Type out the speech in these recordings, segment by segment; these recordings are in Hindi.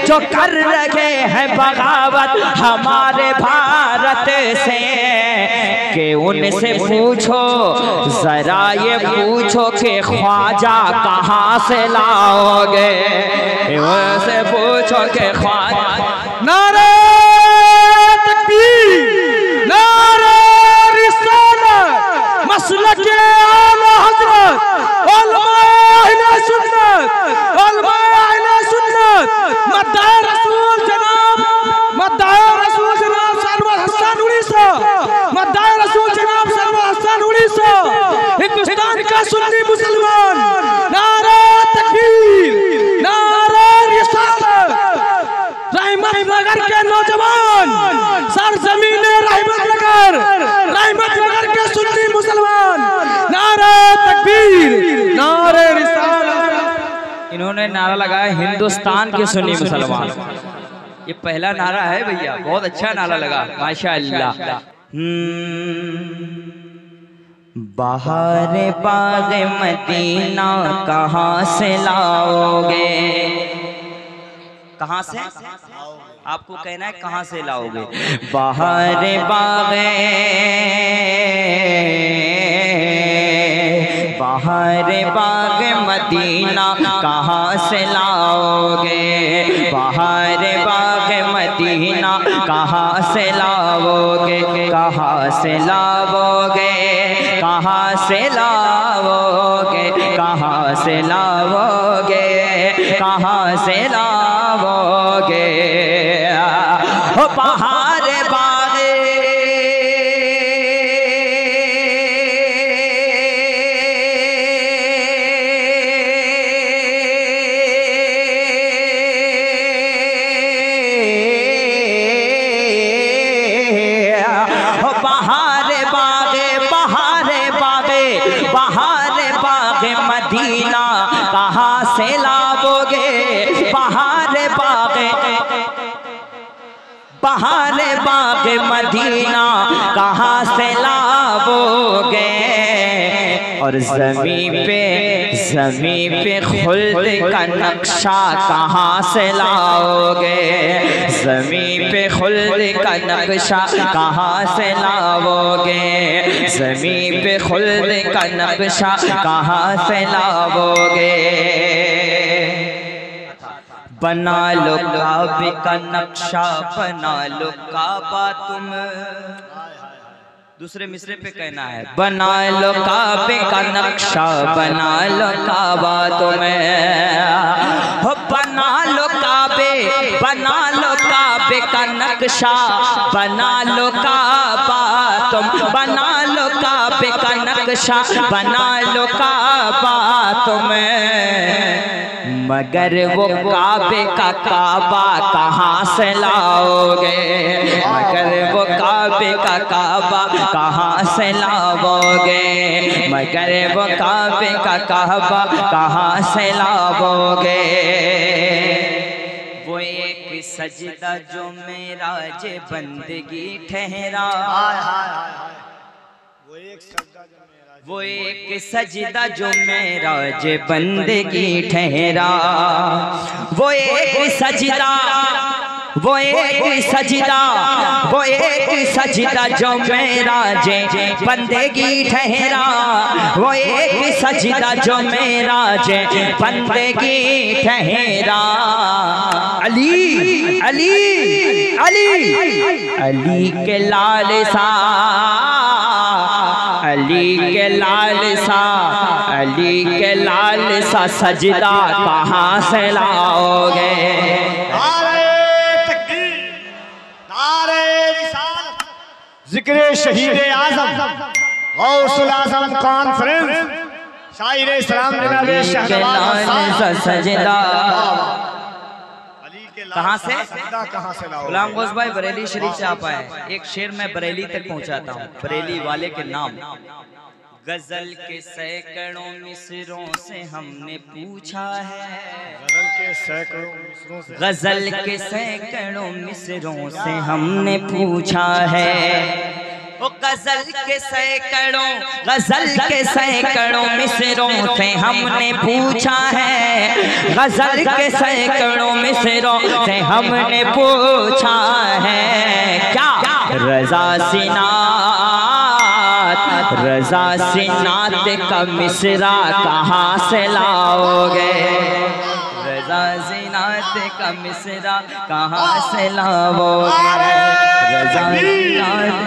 जो कर रहे हैं बगावत हमारे भारत से, कि उनसे पूछो जरा ये पूछो कि ख्वाजा कहाँ से लाओगे, उनसे पूछो कि ख्वाजा। नारे तकबीर, नारे रिसालत, मसलक आला हज़रत, उलमाए अहले सुन्नत, उलमाए अहले सुन्नत, मद्दाए रसूल जनाब, मद्दाए रसूल जनाब सरवर हसन उड़ीसा, मद्दाए रसूल जनाब सरवर हसन उड़ीसा, हिंदुस्तान का सुन्नी मुसलमान। नारे तकबीर, नारे रिसालत, रहमतनगर के नौजवान, सरजमीन रहमतनगर, रहमतनगर के सुन्नी मुसलमान। नारे तकबीर, नारे रिसालत। इन्होंने नारा लगाया हिंदुस्तान के सुन्नी मुसलमान। ये पहला नारा है भैया, बहुत अच्छा नारा लगा माशाअल्लाह। बहारे बाग मदीना कहाँ से लाओगे, कहाँ से आपको कहना है कहाँ से लाओगे। बहारे बागे, बहारे बाग मदीना कहाँ से लाओगे, बहारे बाग मदीना कहाँ से लाओगे, कहाँ से लाओगे, कहाँ से लाओगे, कहाँ से लाओगे, कहाँ से लाओगे। बहारे बागे, बहारे बागे, बहारे बागे, बहारे बागे मदीना कहाँ से लाओगे, बहारे बागे, बहारे बागे मदीना कहाँ से लाओगे। और ज़मीं पे खुल्द का नक्शा कहाँ से लाओगे, ज़मीं पे खुल्द का नक्शा कहाँ से लाओगे, ज़मीं पे खुल्द का नक्शा कहाँ से लाओगे। बना लो काबे का नक्शा, बना लो काबा तुम। दूसरे मिसरे पे कहना है बना लो काबे का नक्शा, बना लो काबा तुम्हें, हो बना लो काबे, बना लो काबे का नक्शा, बना लो काबा तुम, बना लो काबे का नक्शा, बना लो काबा तुम्हें। मगर वो काबे का काबा कहाँ से लाओगे, मगर वो काबे का काबा कहाँ से लाओगे, मगर वो काबे का काबा कहाँ से लाओगे। वो एक सजदा जो मेरा जे बंदगी ठहरा, वो एक सजदा जो मेरा जे बंदगी ठहरा, वो एक सजदा, वो एक सजदा, वो एक सजदा जो मेरा जे बंदगी ठहरा, वो एक सजदा जो मेरा जे बंदगी ठहरा। अली अली अली अली के लाल सा, अली के लाल सा, अली के लाल सा सजदा कहाँ से लाओगे। जिक्र शहीद आज़म गौसुल आज़म कॉन्फ्रेंस शायर इस्लाम जनाब शहबाज सजदा कहाँ से, कहाँ से लाओगे। गुलाम गौस भाई बरेली शरीफ से आप आए, एक शेर मैं बरेली तक पहुँचाता हूँ, बरेली वाले के नाम। गजल के सैकड़ों मिसरों से हमने पूछा है, गजल के सैकड़ों मिसरों से हमने पूछा है, वो गजल के सैकड़ों मिसरों से हमने पूछा है, गजल के सैकड़ों मिसरों से हमने पूछा है, क्या रजा सिनात का मिसरा कहाँ से लाओगे, रजा सिनात का मिसरा कहाँ से लाओगे, रजा सिनात।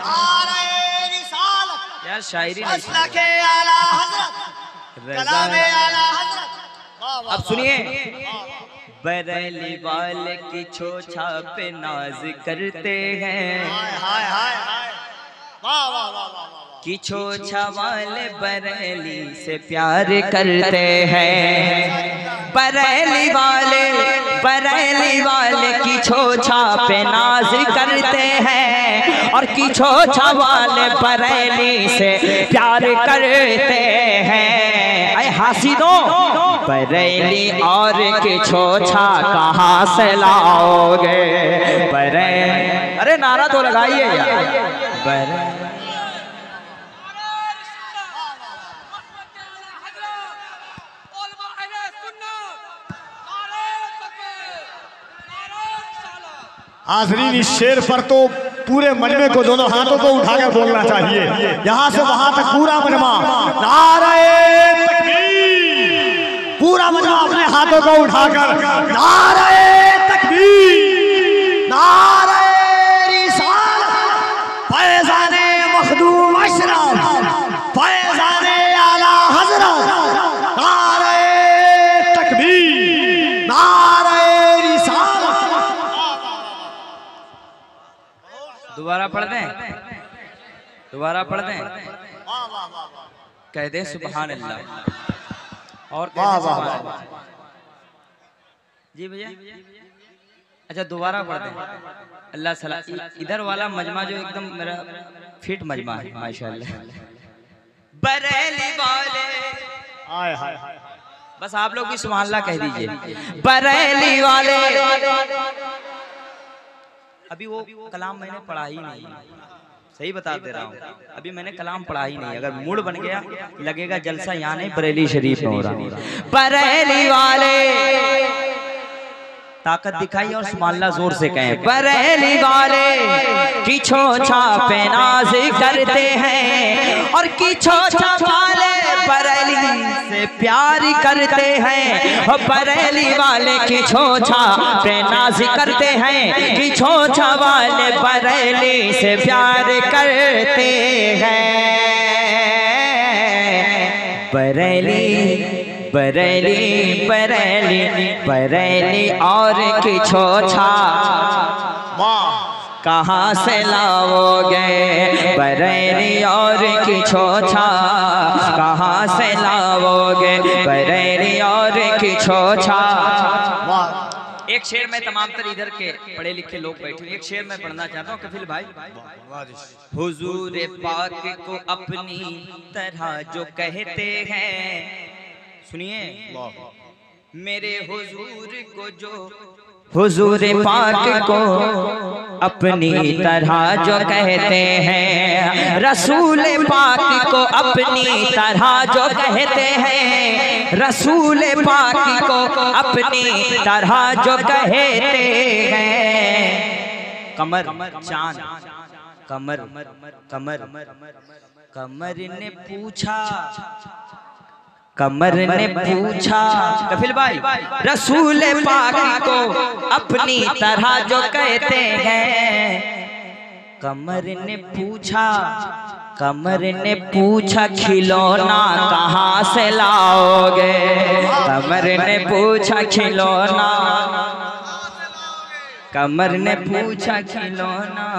यार शायरी अब सुनिए, बरेली वाले की छोछा पे नाज करते हैं, कि छोछा वाले बरेली से प्यार करते हैं, बरेली वाले की छोछा पे नाज करते हैं, और की छोछा वाले बरेली से प्यार करते हैं। अरे हासिदों, बरेली और की छोछा कहाँ से लाओगे, अरे नारा तो लगाइए यार, हाज़रीन, इस शेर पर तो पूरे मजमे को दोनों हाथों को उठाकर बोलना चाहिए, यहाँ से वहां तक पूरा मजमा नारे तकबीर, पूरा मजमा अपने हाथों को उठाकर नारे तकबीर, नारे रिसालत, फैज़ाने मखदूम अशरफ, फैज़ाने आला हज़रत, नारे तकबीर, नारे रिसालत। दोबारा पढ़ दें, कह दे सुभान अल्लाह, और जी भैया, अच्छा दोबारा पढ़ दें, अल्लाह सलाह। इधर वाला मजमा जो एकदम मेरा फिट मजमा है माशाल्लाह, बरेली वाले, बस आप लोग भी सुभान अल्लाह कह दीजिए, बरेली वाले। अभी वो कलाम मैंने पढ़ा ही नहीं, सही बता दे रहा हूँ, अभी मैंने कलाम पढ़ा ही नहीं। अगर मूड बन गया लगेगा जलसा यहाँ नहीं बरेली शरीफ में हो रहा। बरेली वाले ताकत दिखाई और सुभान अल्लाह जोर से कहें, बरेली वाले की छोछा पे नाज करते हैं, और की छोछा वाले बरेली से प्यार करते हैं, बरेली वाले की छोछा पे नाज करते हैं, कि छोछा वाले बरेली से प्यार करते हैं। बरेली और की छोछा कहाँ से लाओगे, बरेली और की छोछा कहाँ से लाओगे, बरेली और की छोछा। एक शेर में तमाम तर इधर के पढ़े लिखे लोग बैठे, एक शेर में पढ़ना चाहता हूँ कफिल भाई। हुजूर पाक को अपनी तरह जो कहते हैं, सुनिए, मेरे हुजूर को जो, हुजूर पाक को अपनी तरह जो कहते हैं, रसूल पाक को अपनी तरह जो कहते हैं, रसूल पाक को अपनी तरह जो कहते हैं। कमर चांद, कमर कमर कमर ने पूछा, कमर ने पूछा, कफिल भाई, रसूल पाक को अपनी तरह जो कहते हैं। कमर ने पूछा, कमर ने पूछा, खिलौना कहाँ से लाओगे, कमर ने पूछा खिलौना, कमर ने पूछा खिलौना,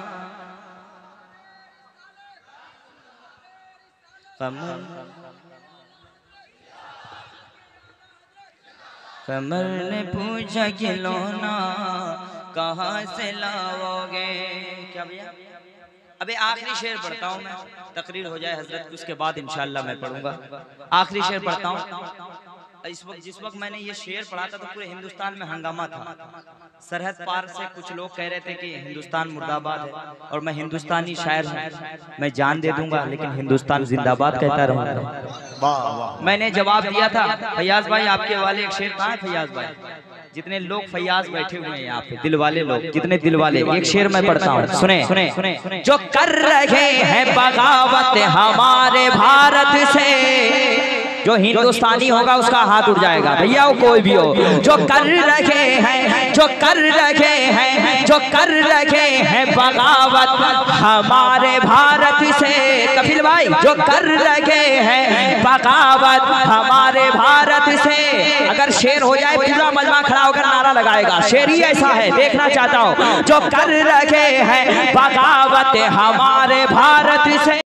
कमर ने पूछा खिलौना कहाँ से लाओगे। क्या भैया, अबे आखिरी शेर पढ़ता हूँ मैं, तकरीर हो जाए हजरत की, उसके बाद इंशाल्लाह मैं पढ़ूंगा। आखिरी शेर पढ़ता हूँ। इस वक्त जिस वक्त मैंने ये शेर पढ़ा था तो पूरे हिंदुस्तान में हंगामा था, सरहद पार से कुछ लोग कह रहे थे कि हिंदुस्तान मुर्दाबाद है और मैं हिंदुस्तानी शायर हूँ, मैं जान दे दूंगा लेकिन हिंदुस्तान जिंदाबाद कहता रहूंगा। वाह वाह। मैंने जवाब दिया था फैयाज भाई आपके वाले एक शेर कहाँ है फैयाज भाई? जितने लोग फैयाज बैठे हुए हैं यहाँ पे दिल वाले लोग, जितने दिल वाले, एक शेर मैं पढ़ता हूँ, सुने सुने। जो कर रहे हैं बगावत हमारे भारत से, जो हिंदुस्तानी होगा उसका हाथ उठ जाएगा भैया, वो कोई भी हो। जो कर रहे हैं, जो कर रहे हैं, जो कर रहे हैं बगावत हमारे भारत से, कपिल भाई जो कर रहे हैं बगावत हमारे भारत से। अगर शेर हो जाए पूरा मजमा खड़ा होकर नारा लगाएगा, शेर ही ऐसा है, देखना चाहता हूँ। जो कर रहे हैं बगावत हमारे भारत से।